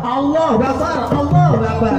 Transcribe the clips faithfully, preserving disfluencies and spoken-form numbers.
Allahu Akbar, Allahu Akbar.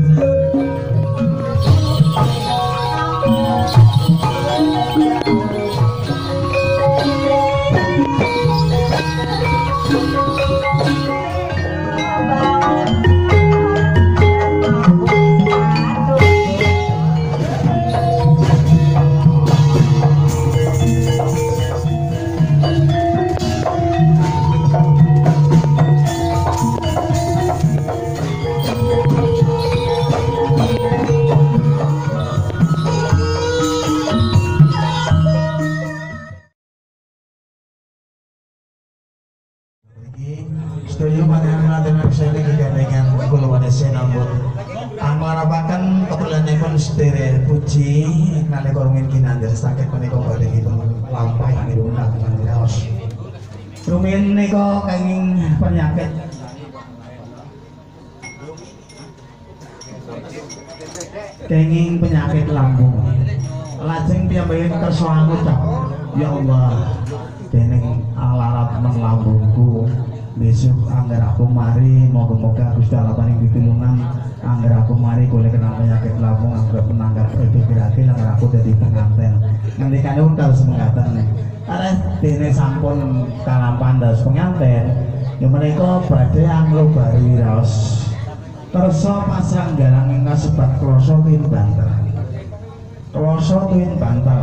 Setuju panjenengan dengan saya dengan kula wadhe sinambut. Amarapaken kebelanipun sedherek puji nalika rumiyin kinanjar sakit menika badhe dipun lampahi mirungaken raos. Rumiyin menika kenging penyakit kenging penyakit lambung. Lajeng piyambakipun kersa ngucap, ya Allah, dening alarat men lambungku besok anggar aku mari moga-moga Gusti Allah paring pitulungan anggar aku mari boleh kena penyakit lambung anggar penanggar pikirake anggar aku dadi penganten ngendikanipun terus mengatakan arep dene sampun kalampan dados penganten ya menika badhe anglobari raos kersa pasang garang ing kasebat kloso tuwin bantal kloso tuwin bantal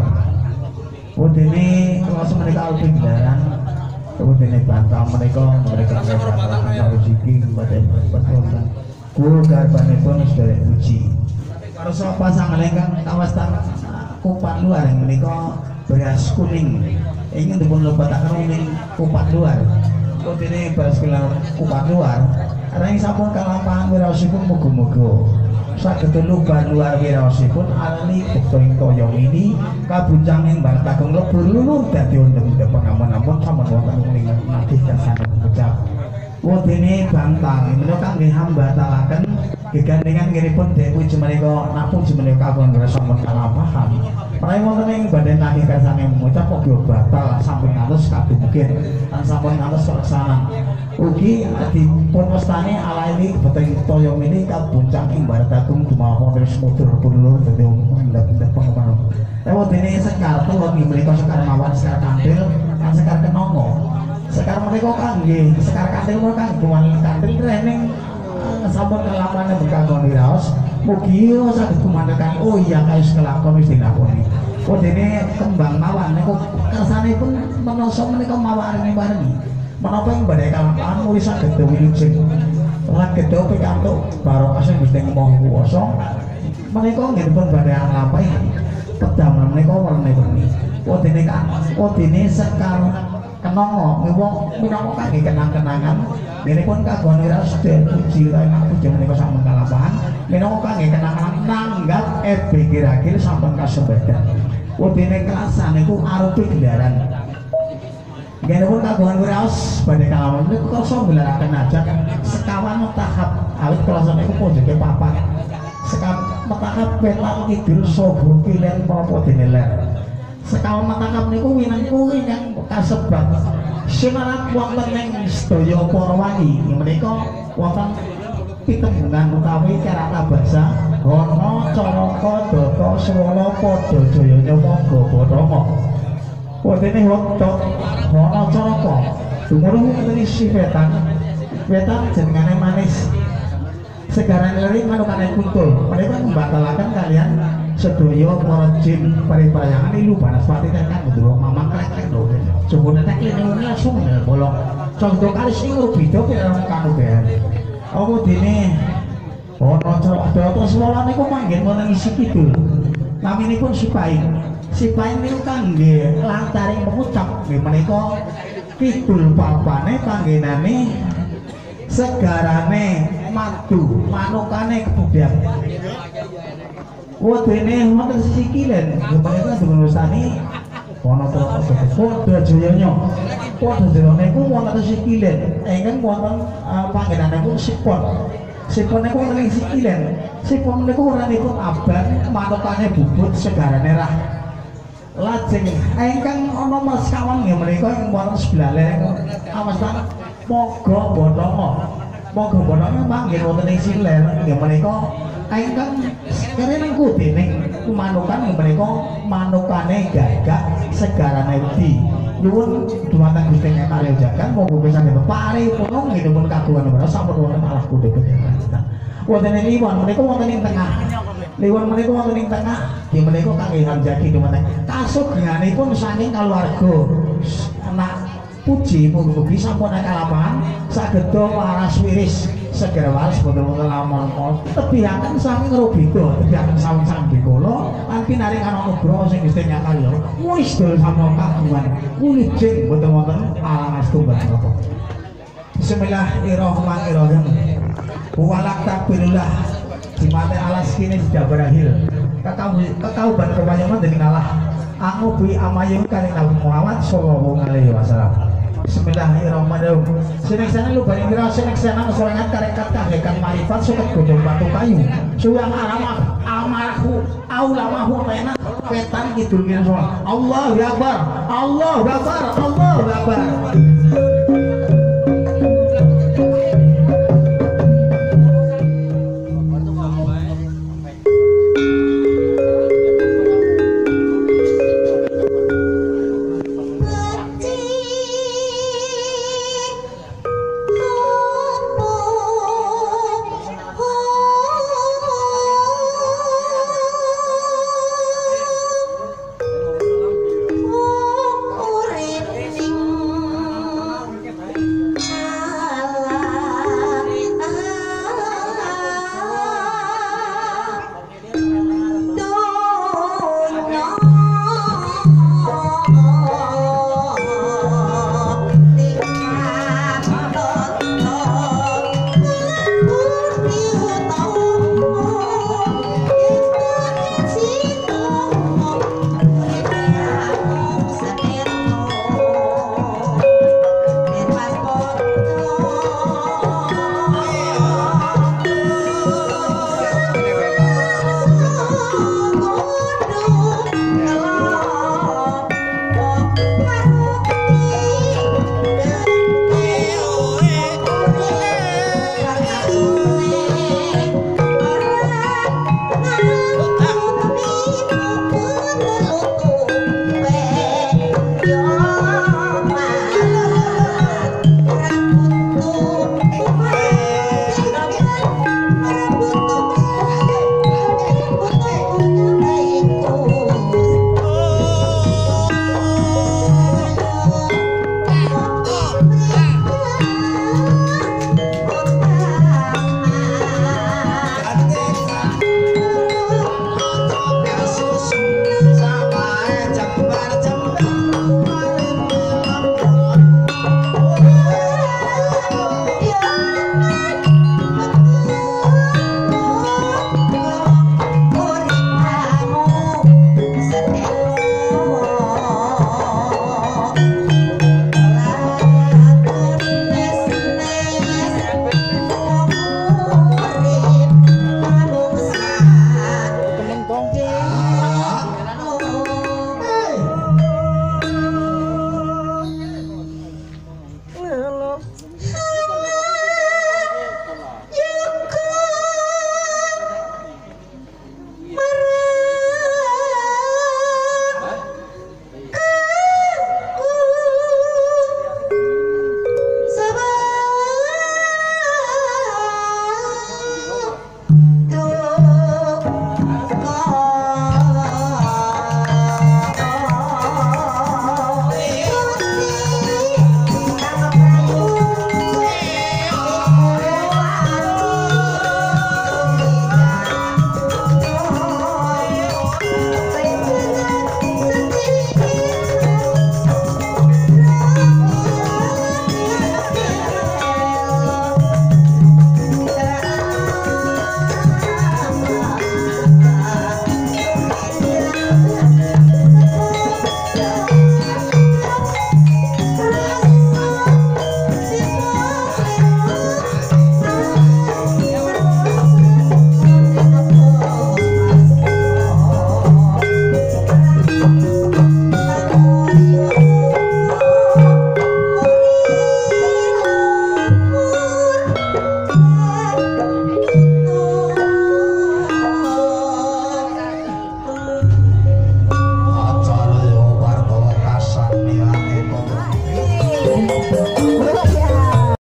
udene kloso menika alping garang kemudian bantah mereka mereka mereka rezeki kepada betul kul garbane pun sudah uji harus pasang lengkang kawasan kupat luar yang mereka beras kuning ingin dipun lebatakan ini kupat luar kemudian beras kupat luar ada yang sampun kalampahan wirasipun mugo-mugo saged lubar luar wirasipun alami buktoing toyong ini kabuncanging barang tagung lebur lulur dadi undang-undang pengaman-aman sampun wonten ing nggih kasana ucap wedene bantang menika kangge hambatalaken gegandhengan ngiripun Dewi menika napung menika kagem sampun kalampahan menawi wonten ing badan nggih kasane ngucap kok batal sampun ngantos kadumugen lan sampun ngantos laksana ugi dipun wastani ala ini beting toyong ini kabuncang ing baratagung dumawa terus mudur pulur dadi ndak-ndak pengaman. Lewat ini sekar tuh nggih menika sekar mawon sekar kantil kan sekar kenongo. Sekar menika kangge sekar kantil menika kangge kuman kantil training sampun kelapane bekagoni raos mugi saged kumandekan oh iya kae kelakon wis dilakoni. Oh dene kembang mawon niku kersanipun menungso menika mawaring-waringi. Menapa yang badai kalampahan mulai saged wilujeng lan gedhe pikantuk barokah sing Gusti Maha Kuwasa menika nggih badai nglampahi pedaman menika werni-werni wadene kan wadene sekar kenongo ngewo minangka kangge kenang-kenangan ngenipun kagoni raos sedaya puji lan puji menika sampun kalampahan minangka kangge kenangan nanggap ebe kira-kira sampun kasebadan wadene kelasan niku arupi gelaran genepun kagungan raos badhe kalawan niku kersa gelaraken ajak sekawan tahap awit kelasan niku pojeke papat sekawan tahap petak kidul sobo kilen propo dene ler sekawan tahap niku winang kuwi yang kasebat sinarak wonten ing sedaya para wali menika wonten pitembungan utawi karata basa Hana Caraka Data Swala Padha Jaya Nyamangga Batama wadene wektu Hana Caraka dumurung ngene si wetan wetan jenengane manis segaran leri manukane kuntul mereka membatalaken kalian sedaya para jin paripayangan ilu banaspati tekan ndoro mamang klek-klek lho jebone nek kene langsung bolong contoh kali sing beda pirang kanugehan apa dene Hana Caraka Data Swala niku manggen wonten isi kidul naminipun Sipaing Sipaing niku kangge lantaring mengucap nggih menika kidul papane panggenane segarane madu manukane kebudak wadene wonten sikilen nggih menika dunusani ana terus padha jayanya padha jayane niku wonten sikilen ingkang wonten panggenanipun sipon sipon niku wonten sikilen sipon niku ranipun abang manukane bubut segarane rah lajeng ingkang ana mas kawan nggih menika ing wonten sebelah lereng awastan Moga Batama monggo bodohnya manggil wonten ing siler nggih menika ingkang kene nang kuti ning manukan nggih menika manukane gagak segarane wedi nyuwun dumateng Gusti Kang Karya Jagat monggo pisan paripun nggih pun kagungan menawa sampun wonten alah kudhe wonten ing liwon menika wonten ing tengah liwon menika wonten ing tengah nggih menika kangge hamjaki dumateng kasugihanipun saking kaluwarga anak puji mugi-mugi sampun kalapan saged waras wiris segera waras boten-boten lamun tebihaken saking Robito tebihaken sawing-sawing kula lan pinaring ana nugraha sing Gusti Kang Karya wis dol sampun kagungan wulijing boten wonten alang astunggal napa Bismillahirrahmanirrahim walak takbirullah dimate alas kini sudah berakhir kakau kakau ban kepanjangan dening Allah aku bui amayun kali Nabi Muhammad sallallahu alaihi wasallam. Bismillahirrahmanirrahim. Sinek sana lu bareng kira sinek sana sorangan karekat kagekan marifat suket godong batu kayu. Suang aramah amarhu aulamahu pena petan kidul kira soal. Allahu Akbar. Allahu Akbar. Allahu Akbar.